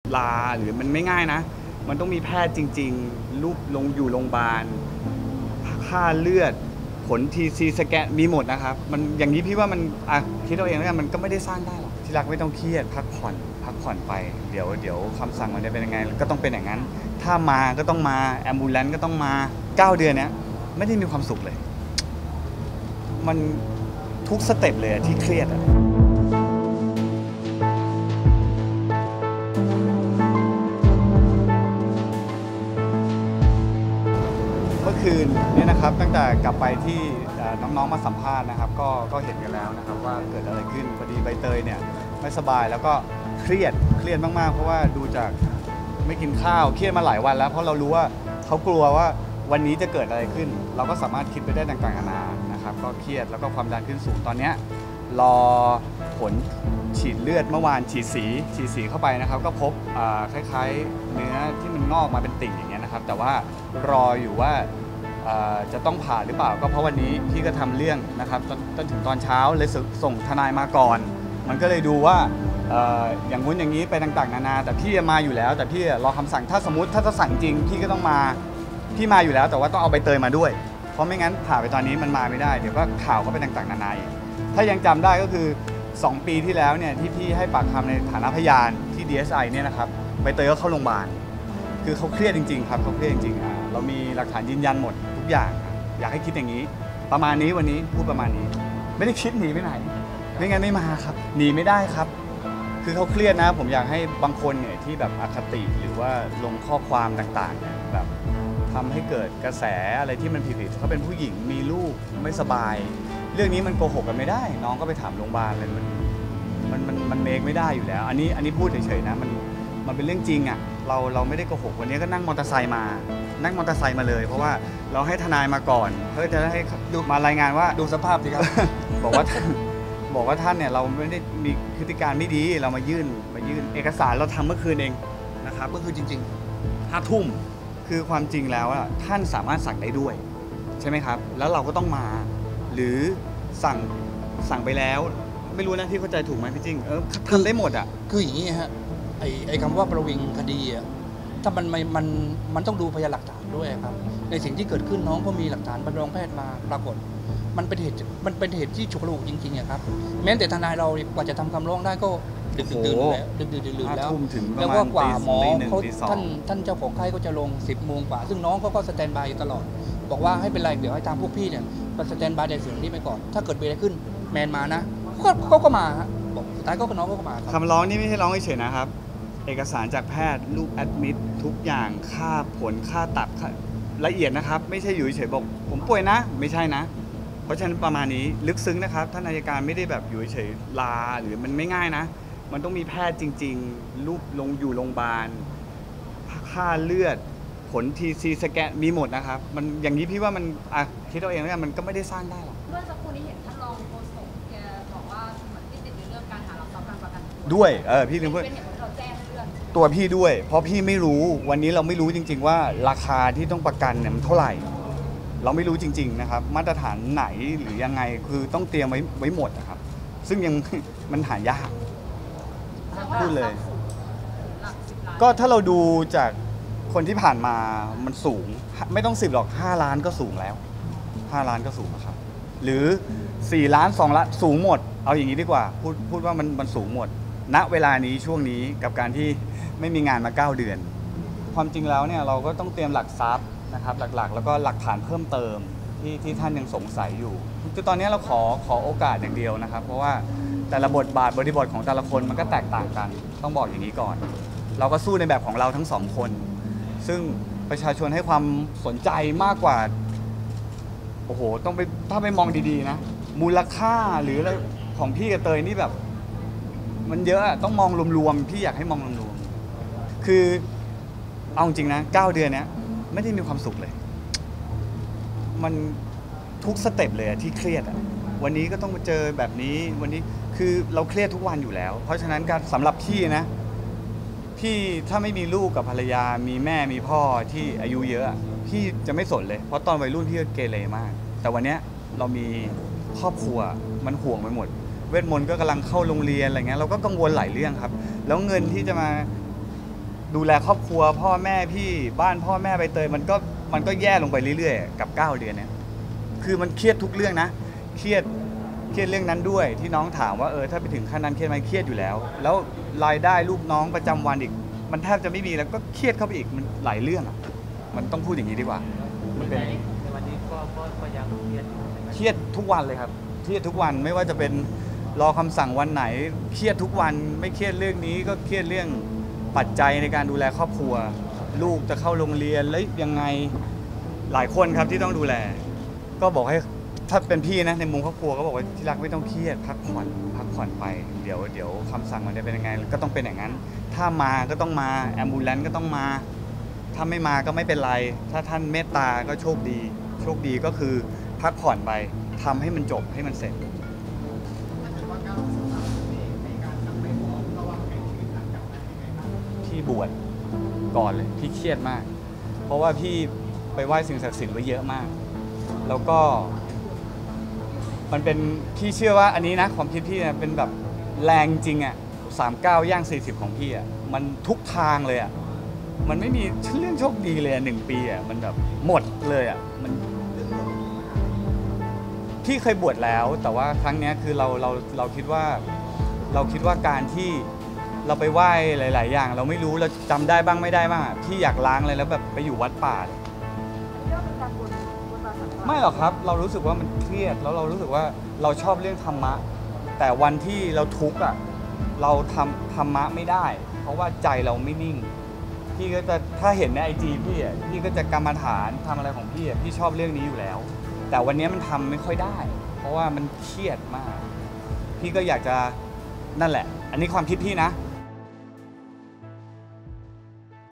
ลาหรือมันไม่ง่ายนะมันต้องมีแพทย์จริงๆรูปลงอยู่โรงพยาบาลค่าเลือดผลทีซีสแกนมีหมดนะครับมันอย่างนี้พี่ว่ามันคิดเอาเองแล้วกันมันก็ไม่ได้สร้างได้หรอกที่รักไม่ต้องเครียดพักผ่อนไปเดี๋ยวคำสั่งมันจะเป็นยังไงก็ต้องเป็นอย่างนั้นถ้ามาก็ต้องมาแอมบูเลนซ์ก็ต้องมา9 เดือนเนี้ยไม่ได้มีความสุขเลยมันทุกสเต็ปเลยที่เครียดเมื่อคืนนี่นะครับตั้งแต่กลับไปที่น้องๆมาสัมภาษณ์นะครับก็เห็นกันแล้วนะครับว่าเกิดอะไรขึ้นพอดีใบเตยเนี่ยไม่สบายแล้วก็เครียดมากๆเพราะว่าดูจากไม่กินข้าวเครียดมาหลายวันแล้วเพราะเรารู้ว่าเขากลัวว่าวันนี้จะเกิดอะไรขึ้นเราก็สามารถคิดไปได้ต่างๆนานานะครับก็เครียดแล้วก็ความดันขึ้นสูงตอนนี้รอผลฉีดเลือดเมื่อวานฉีดสีเข้าไปนะครับก็พบคล้ายๆเนื้อที่มันงอกมาเป็นติ่งอย่างเงี้ยนะครับแต่ว่ารออยู่ว่าจะต้องผ่าหรือเปล่าก็เพราะวันนี้พี่ก็ทำเรื่องนะครับจนถึงตอนเช้าเลยส่งทนายมาก่อนมันก็เลยดูว่าอย่างงู้นอย่างนี้ไปต่างๆนานาแต่พี่มาอยู่แล้วแต่พี่รอคำสั่งถ้าสมมติถ้าจะสั่งจริงพี่ก็ต้องมาพี่มาอยู่แล้วแต่ว่าต้องเอาใบเตยมาด้วยเพราะไม่งั้นผ่าไปตอนนี้มันมาไม่ได้เดี๋ยวก็ข่าวก็ไปต่างๆนานาถ้ายังจำได้ก็คือ2 ปีที่แล้วเนี่ยที่พี่ให้ปากคำในฐานะพยานที่ DSI เนี่ยนะครับใบเตยก็เข้าโรงพยาบาลคือเขาเครียดจริงๆครับเขาเครียดจริงๆเรามีหลักฐานยืนยันหมดทุกอย่างอยากให้คิดอย่างนี้ประมาณนี้วันนี้พูดประมาณนี้ไม่ได้คิดหนีไปไหนไม่งั้นไม่มาครับหนีไม่ได้ครับคือเขาเครียดนะผมอยากให้บางคนเนี่ยที่แบบอคติหรือว่าลงข้อความต่างๆเนี่ยแบบทำให้เกิดกระแสอะไรที่มันผิดๆเขาเป็นผู้หญิงมีลูกไม่สบายเรื่องนี้มันโกหกกันไม่ได้น้องก็ไปถามโรงพยาบาลเลยมันเมคไม่ได้อยู่แล้วอันนี้พูดเฉยๆนะมันเป็นเรื่องจริงอ่ะเราไม่ได้โกหกวันนี้ก็นั่งมอเตอร์ไซค์มาเลยเพราะว่าเราให้ทนายมาก่อนเพื่อจะให้ดูมารายงานว่าดูสภาพสิครับบอกว่าท่านเนี่ยเราไม่ได้มีพฤติการไม่ดีเรามายื่นเอกสารเราทำเมื่อคืนเองนะครับเมื่อคืนจริงๆ5 ทุ่มคือความจริงแล้วท่านสามารถสั่งได้ด้วยใช่ไหมครับแล้วเราก็ต้องมาหรือสั่งไปแล้วไม่รู้นะที่เข้าใจถูกไหมพี่จิ้งทำได้หมดคืออย่างนี้ฮะไอ้คำว่าประวิงคดีถ้ามันต้องดูพยานหลักฐานด้วยครับในสิ่งที่เกิดขึ้นน้องก็มีหลักฐานใบรับรองแพทย์มาปรากฏมันเป็นเหตุที่ฉุกละหุกจริงๆครับแม้แต่ทนายเรากว่าจะทำคำร้องได้ก็ดึกดื่นแล้วแล้วก็กว่าหมอเขาท่านเจ้าของไข้ก็จะลง10 โมงกว่าซึ่งน้องเขาก็สแตนบายตลอดบอกว่าให้เป็นไรเดี๋ยวให้ทางพวกพี่เนี่ยสแตนบายในส่วนนี้ไปก่อนถ้าเกิดมีอะไรขึ้นแมนมานะเขาก็มาบอกสุดท้ายก็น้องก็มาคำร้องนี่ไม่ใช่ร้องเฉยๆนะครับเอกสารจากแพทย์รูปแอดมิดทุกอย่างค่าผลค่าตับละเอียดนะครับไม่ใช่อยู่เฉยๆบอกผมป่วยนะไม่ใช่นะเพราะฉะนั้นประมาณนี้ลึกซึ้งนะครับท่านอัยการไม่ได้แบบอยู่เฉยๆลาหรือมันไม่ง่ายนะมันต้องมีแพทย์จริงๆรูปอยู่โรงพยาบาลค่าเลือดผลทีซีสแกนมีหมดนะครับมันอย่างนี้พี่ว่ามันคิดเอาเองแล้วกันมันก็ไม่ได้สร้างได้หรอกเมื่อสักครู่นี้เห็นท่านรองโฆษกแกบอกว่าเหมือนที่ติดในเรื่องการหาหลักทรัพย์การประกันตัวด้วยพี่ลืมพูดเป็นเหตุผลที่เราแจ้งเรื่องตัวพี่ด้วยเพราะพี่ไม่รู้วันนี้เราไม่รู้จริงๆว่าราคาที่ต้องประกันเนี่ยมันเท่าไหร่เราไม่รู้จริงๆนะครับมาตรฐานไหนหรือยังไงคือต้องเตรียมไว้หมดนะครับซึ่งยังมันหายากพูดเลยก็ถ้าเราดูจากคนที่ผ่านมามันสูงไม่ต้อง10 หรอก5 ล้านก็สูงแล้ว5 ล้านก็สูงนะครับหรือ4 ล้าน2 ล้านสูงหมดเอาอย่างนี้ดีกว่าพูดว่ามันสูงหมดณเวลานี้ช่วงนี้กับการที่ไม่มีงานมา9 เดือนความจริงแล้วเนี่ยเราก็ต้องเตรียมหลักทรัพย์นะครับหลักๆแล้วก็หลักฐานเพิ่มเติมที่ท่านยังสงสัยอยู่คือตอนนี้เราขอโอกาสอย่างเดียวนะครับเพราะว่าแต่ละบทบาทบริบทของแต่ละคนมันก็แตกต่างกันต้องบอกอย่างนี้ก่อนเราก็สู้ในแบบของเราทั้ง2 คนซึ่งประชาชนให้ความสนใจมากกว่าโอ้โหต้องไปถ้าไปมองดีๆนะมูลค่าหรืออะไรของพี่กับเตยนี่แบบมันเยอะต้องมองรวมๆพี่อยากให้มองรวมๆคือเอาจริงนะ9 เดือนเนี้ยไม่ได้มีความสุขเลยมันทุกสเต็ปเลยที่เครียดวันนี้ก็ต้องมาเจอแบบนี้วันนี้คือเราเครียดทุกวันอยู่แล้วเพราะฉะนั้นการสำหรับพี่นะพี่ถ้าไม่มีลูกกับภรรยามีแม่มีพ่อที่อายุเยอะพี่จะไม่สนเลยเพราะตอนวัยรุ่นพี่ก็เกเรมากแต่วันนี้เรามีครอบครัวมันห่วงไปหมดเวทมนต์ก็กำลังเข้าโรงเรียนอะไรเงี้ยเราก็กังวลหลายเรื่องครับแล้วเงินที่จะมาดูแลครอบครัวพ่อแม่พี่บ้านพ่อแม่ใบเตยมันก็แย่ลงไปเรื่อยๆกับ9 เดือนเนี่ยคือมันเครียดทุกเรื่องนะเครียดเรื่องนั้นด้วยที่น้องถามว่าถ้าไปถึงขั้นนั้นเครียดไหมเครียดอยู่แล้วแล้วรายได้ลูกน้องประจำวันอีกมันแทบจะไม่มีแล้วก็เครียดเข้าไปอีกมันหลายเรื่องอ่ะมันต้องพูดอย่างนี้ดีกว่ามันเป็นในวันนี้ก็ยังเครียดอยู่ใช่ไหมเครียดทุกวันเลยครับเครียดทุกวันไม่ว่าจะเป็นรอคำสั่งวันไหนเครียดทุกวันไม่เครียดเรื่องนี้ก็เครียดเรื่องปัจจัยในการดูแลครอบครัว ลูกจะเข้าโรงเรียนแล้วยังไงหลายคนครับที่ต้องดูแล ก็บอกให้ถ้าเป็นพี่นะในมุมครอบครัวก็บอกว่าที่รักไม่ต้องเครียดพักผ่อนไปเดี๋ยวคำสั่งมันจะเป็นยังไงก็ต้องเป็นอย่างนั้น ถ้ามาก็ต้องมาแอมบูเลนซ์ก็ต้องมาถ้าไม่มาก็ไม่เป็นไร ถ้าท่านเมตตาก็โชคดีก็คือพักผ่อนไปทำให้มันจบให้มันเสร็จพี่บวชก่อนเลยพี่เครียดมาก เพราะว่าพี่ไปไหว้สิ่งศักดิ์สิทธิ์ไว้เยอะมาก แล้วก็มันเป็นพี่เชื่อว่าอันนี้นะความคิดพี่นะเป็นแบบแรงจริงอ่ะ39 ย่าง 40ของพี่อ่ะมันทุกทางเลยอ่ะมันไม่มีเรื่องโชคดีเลย1 ปีอ่ะมันแบบหมดเลยอ่ะมันพี่เคยบวชแล้วแต่ว่าครั้งนี้คือเราคิดว่าการที่เราไปไหว้หลายๆอย่างเราไม่รู้เราจำได้บ้างไม่ได้บ้างอ่ะพี่อยากล้างเลยแล้วแบบไปอยู่วัดป่าไม่หรอกครับเรารู้สึกว่ามันเครียดแล้วเรารู้สึกว่าเราชอบเรื่องธรรมะแต่วันที่เราทุกข์อ่ะเราทำธรรมะไม่ได้ เพราะว่าใจเราไม่นิ่งพี่ก็จะถ้าเห็นในIGพี่อ่ะพี่ก็จะกรรมฐานทำอะไรของพี่อ่ะพี่ชอบเรื่องนี้อยู่แล้วแต่วันนี้มันทำไม่ค่อยได้เพราะว่ามันเครียดมากพี่ก็อยากจะนั่นแหละอันนี้ความคิดพี่นะ